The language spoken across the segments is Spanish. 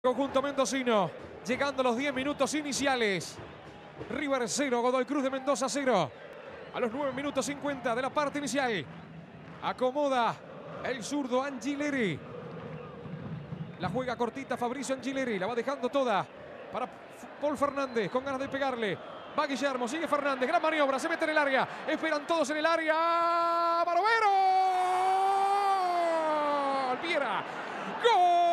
Conjunto mendocino, llegando a los 10 minutos iniciales. River 0, Godoy Cruz de Mendoza 0. A los 9 minutos 50 de la parte inicial. Acomoda el zurdo Angileri. La juega cortita Fabricio Angileri. La va dejando toda para Paul Fernández con ganas de pegarle. Va Guillermo, sigue Fernández. Gran maniobra, se mete en el área. Esperan todos en el área. ¡Barovero! Viera. ¡Gol!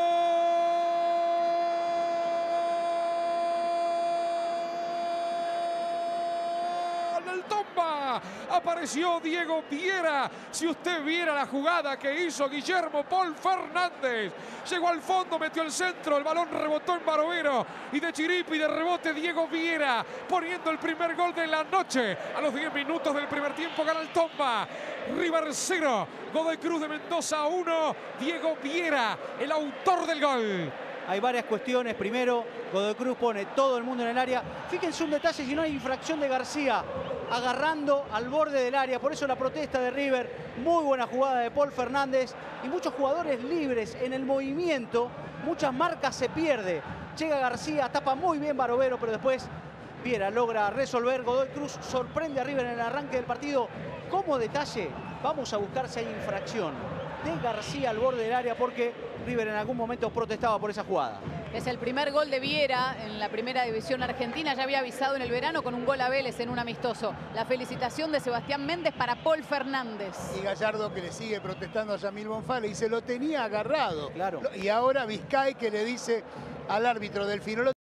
¡El Tomba! Apareció Diego Viera. Si usted viera la jugada que hizo Guillermo Paul Fernández. Llegó al fondo, metió el centro, el balón rebotó en Barovero. Y de chiripi, de rebote, Diego Viera poniendo el primer gol de la noche. A los 10 minutos del primer tiempo gana el Tomba. River 0, Godoy Cruz de Mendoza 1. Diego Viera, el autor del gol. Hay varias cuestiones. Primero, Godoy Cruz pone todo el mundo en el área. Fíjense un detalle, si no hay infracción de García, agarrando al borde del área. Por eso la protesta de River. Muy buena jugada de Paul Fernández. Y muchos jugadores libres en el movimiento. Muchas marcas se pierde. Llega García, tapa muy bien Barovero, pero después Viera logra resolver. Godoy Cruz sorprende a River en el arranque del partido. Como detalle, vamos a buscar si hay infracción de García al borde del área, porque River en algún momento protestaba por esa jugada. Es el primer gol de Viera en la primera división argentina. Ya había avisado en el verano con un gol a Vélez en un amistoso. La felicitación de Sebastián Méndez para Paul Fernández. Y Gallardo, que le sigue protestando a Yamil Bonfá, y se lo tenía agarrado. Claro. Y ahora Vizcay, que le dice al árbitro Delfino: